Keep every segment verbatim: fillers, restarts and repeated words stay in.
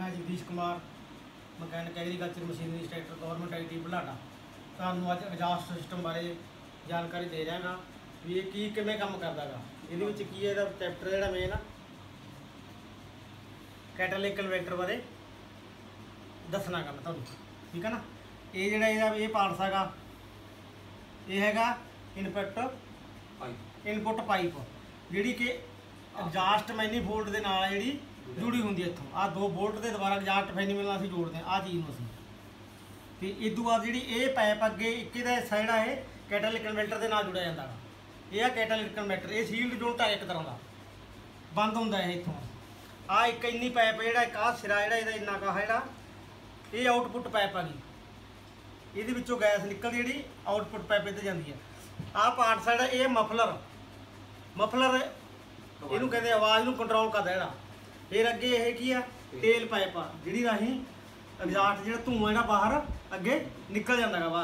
मैं Jagdish Kumar mechanic agriculture machinery instructor government I T बुलाडा ਤੁਹਾਨੂੰ ਅੱਜ ਐਗਜ਼ਾਸਟ ਸਿਸਟਮ ਬਾਰੇ ਜਾਣਕਾਰੀ ਦੇ ਰਿਹਾ ਹਾਂ ਵੀ ਇਹ ਕੀ ਕਿਵੇਂ ਕੰਮ ਕਰਦਾ ਗਾ। ਇਹਦੇ ਵਿੱਚ ਕੀ ਹੈ, ਇਹਦਾ ਚੈਪਟਰ ਜਿਹੜਾ ਮੇਨ ਆ ਕੈਟਾਲਿਕ ਕਨਵਰਟਰ ਬਾਰੇ ਦੱਸਣਾ ਗਾ ਮੈਂ ਤੁਹਾਨੂੰ, ਠੀਕ ਹੈ ਨਾ। ਇਹ ਜਿਹੜਾ ਇਹਦਾ ਇਹ ਪਾਰਟਸ ਹੈਗਾ, ਇਹ ਹੈਗਾ ਇਨਪੁੱਟ ਪਾਈਪ ਇਨਪੁੱਟ ਪਾਈਪ ਜਿਹੜੀ ਕਿ ਐਗਜ਼ਾਸਟ ਮੈਨੀਫੋਲਡ ਦੇ ਨਾਲ ਜਿਹੜੀ जुड़ी होंगी। इतों आ दो बोल्ट के द्वारा एग्जास्ट फैनिवल असीं जोड़ते हैं आ चीज़ में असीं तो इस तो बाद जी ये पैप अगे एक हिस्सा जोड़ा है कैटालिक कन्वर्टर के नाल जुड़िया जाता है। यह कैटालिक कन्वर्टर ये सील्ड यूनिट है एक तरह का बंद होंगे है इतों आ एक इन्नी पैप जोड़ा एक आ सिरा जो इन्ना का है ये आउटपुट पैप आ गई, ये गैस निकलती जी आउटपुट पैप इधर जाती है। आ पार्ट साइड ये मफलर मफलर इनू कहते आवाज़ नू कंट्रोल करता है। फिर अगे यह की है टेल पाइप आ जी राही एग्जास्ट जो धुआं जो बाहर अगे निकल जाता है बाहर।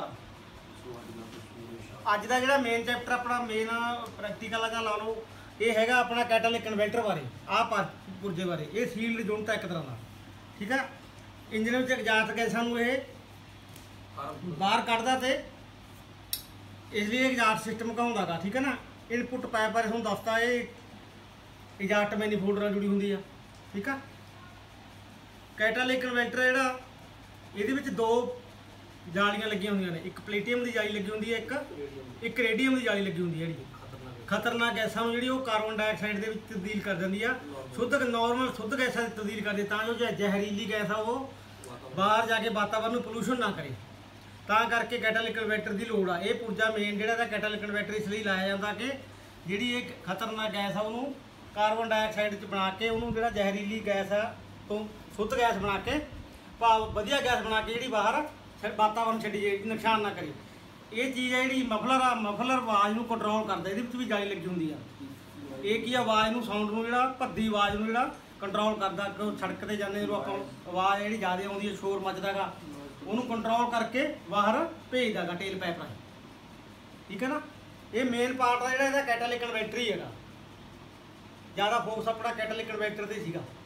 अज का जो मेन चैप्टर अपना मेन प्रैक्टिकल का ला लो ये है अपना कैटालिक कन्वर्टर बारे आ पुर्जे बारे ये सील्ड यूनिट है एक तरह का, ठीक है। इंजन में एग्जास्ट गैसा ये बाहर कढ़ता तो इसलिए एग्जास्ट सिस्टम कहता गा, ठीक है ना। इनपुट पाइप बारे तुहानूं दसता ये एग्जास्ट मैनीफोल्ड नाल जुड़ी होंगी है, ठीक है। कैटालिक कन्वर्टर जोड़ा ये दो जालियां लगी होंगे ने, एक प्लेटियम की जाली लगी होंगी है, एक एक रेडियम की जाली लगी होंगी है जी। खतरनाक गैसा जी कार्बन डाइऑक्साइड के तब्दील कर देंगी है, शुद्ध नॉर्मल शुद्ध गैसा तब्दील कर दी जो जहरीली गैस आ वो बाहर जाके वातावरण पोल्यूशन ना करे। ता करके कैटालिक कन्वर्टर की लोड़ आ। ये पुर्जा मेन जोड़ा कैटालिक कन्वर्टर इसलिए लाया जाता कि जी एक खतरनाक गैस आ उन्होंने कार्बन डाइऑक्साइड च बना के उन्होंने जो जहरीली गैस है तो शुद्ध गैस बना के भाव वधिया गैस बना के जी बाहर वातावरण छड्डी जाए, नुकसान ना करे। ये चीज़ है जी मफलर आ मफलर आवाज़ को कंट्रोल करता, ये भी जाली लगी होंगी है। ये की आवाज़ को साउंड में जो भद्दी आवाज़ को जो कंट्रोल करता, सड़क पर जाने जो आप आवाज़ जी ज़्यादा आती है शोर मचदा गा उन्होंने कंट्रोल करके बाहर भेजदा गा टेल पाइप राही, ठीक है ना। ये मेन पार्ट है जो कैटालिक कन्वर्टर ही है, ज़्यादा फोकस अपना कैटालिक कन्वर्टर से सीगा।